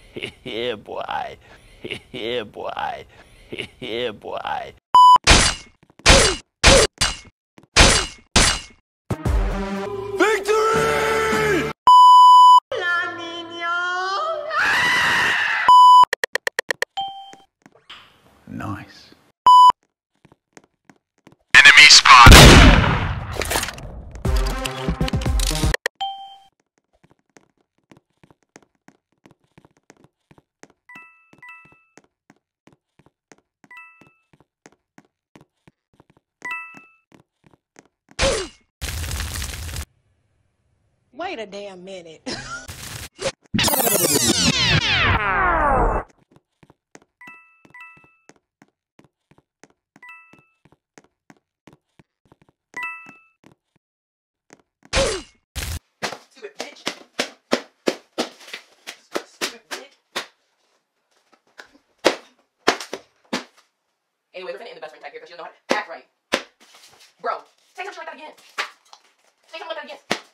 Yeah, boy. Yeah, boy. Yeah, boy. Victory! Hola, niño. Nice. Enemy spotted. Wait a damn minute. Stupid bitch. Stupid bitch. Anyway, we're gonna end the best friend tag here because you don't know how to act right. Bro, say something like that again. Say something like that again.